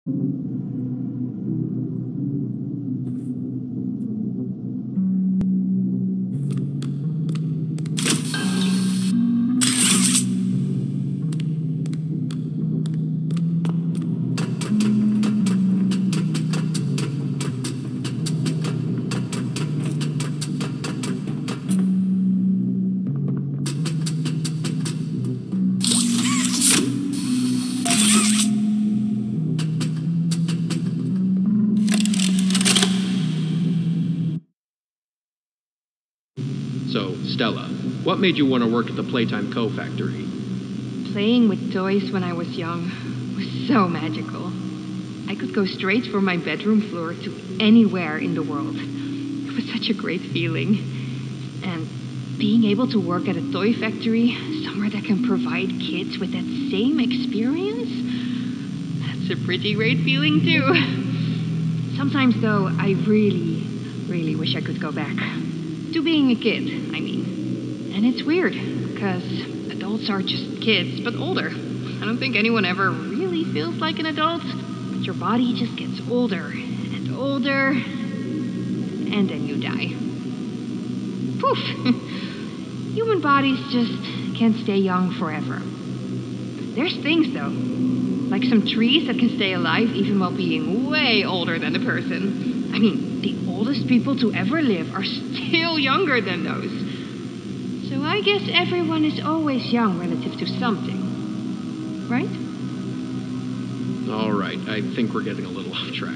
So, Stella, what made you want to work at the Playtime Co-Factory? Playing with toys when I was young was so magical. I could go straight from my bedroom floor to anywhere in the world. It was such a great feeling. And being able to work at a toy factory, somewhere that can provide kids with that same experience, that's a pretty great feeling too. Sometimes though, I really wish I could go back. To being a kid, I mean. And it's weird, because adults are just kids, but older. I don't think anyone ever really feels like an adult, but your body just gets older and older, and then you die. Poof! Human bodies just can't stay young forever. There's things, though, like some trees that can stay alive even while being way older than the person. I mean, the oldest people to ever live are still younger than those. So I guess everyone is always young relative to something. Right? All right, I think we're getting a little off track.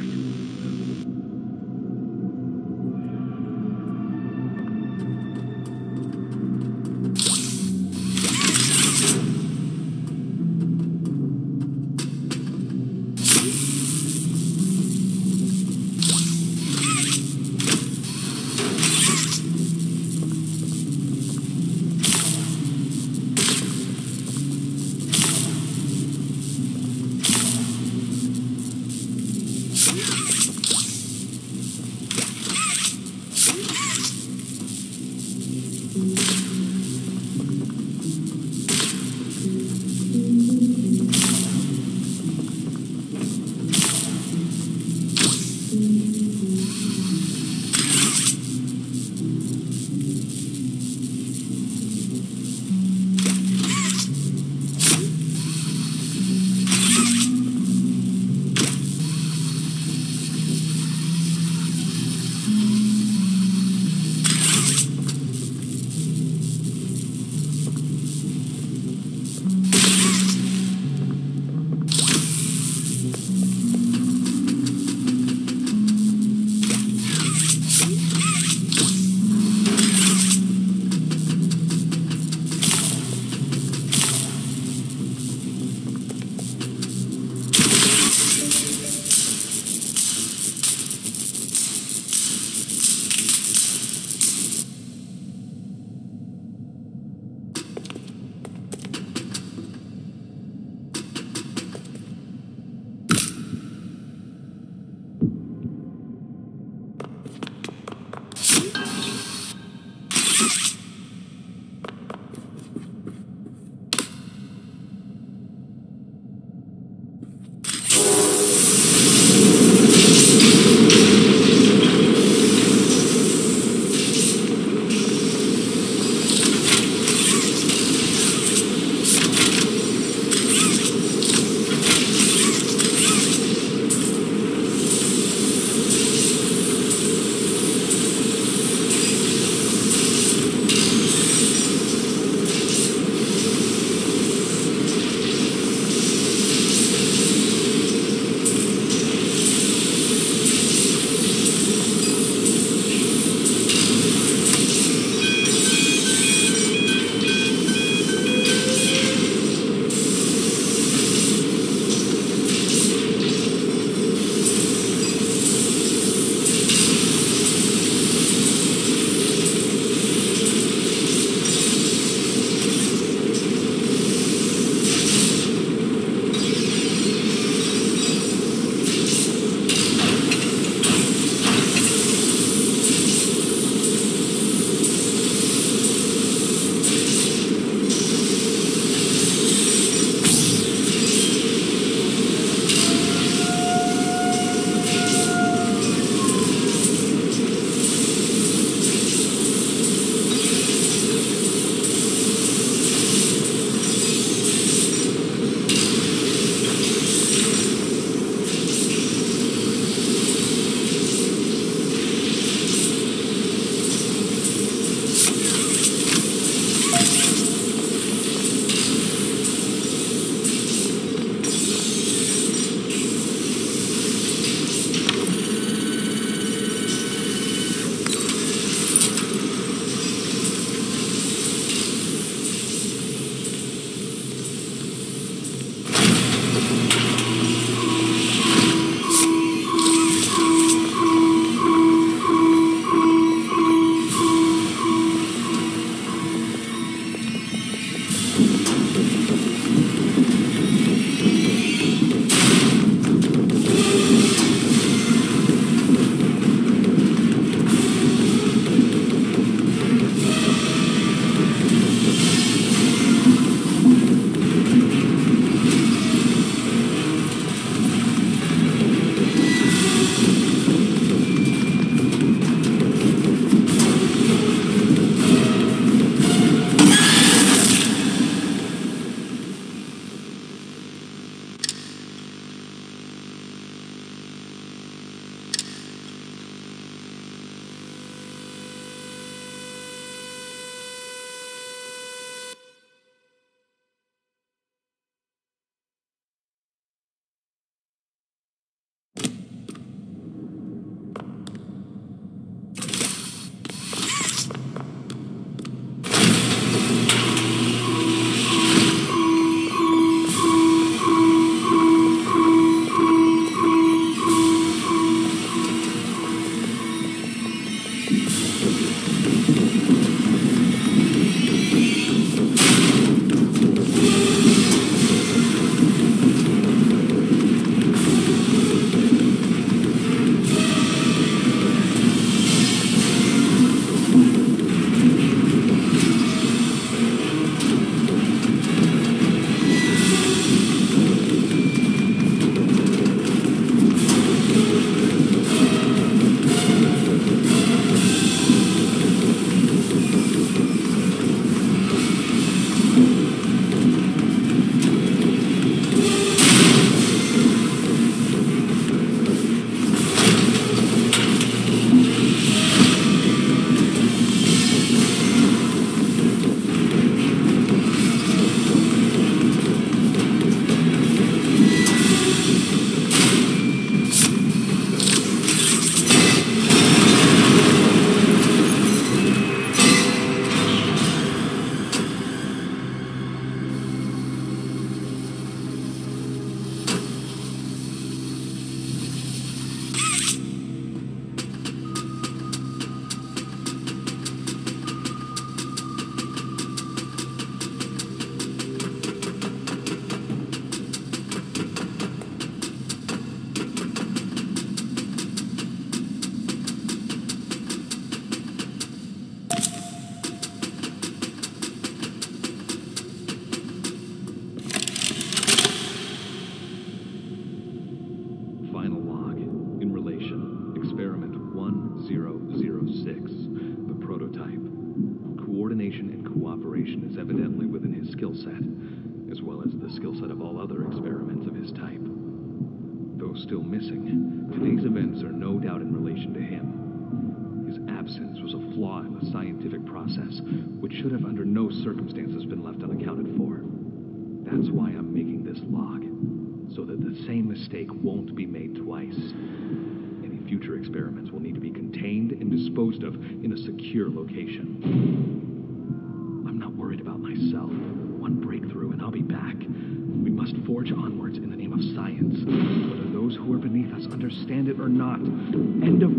all other experiments of his type. Though still missing, today's events are no doubt in relation to him. His absence was a flaw in the scientific process, which should have under no circumstances been left unaccounted for. That's why I'm making this log, so that the same mistake won't be made twice. Any future experiments will need to be contained and disposed of in a secure location. I'm not worried about myself. One breakthrough and I'll be back. We must forge onwards in the name of science, whether those who are beneath us understand it or not. End of...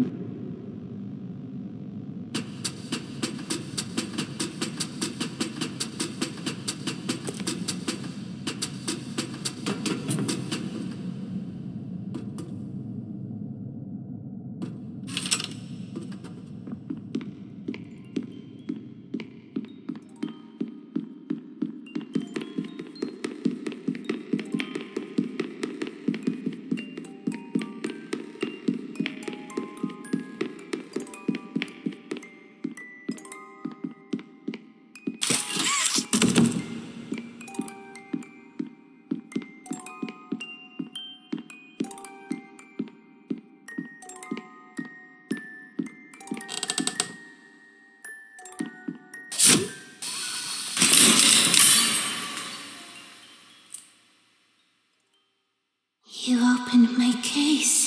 You opened my case.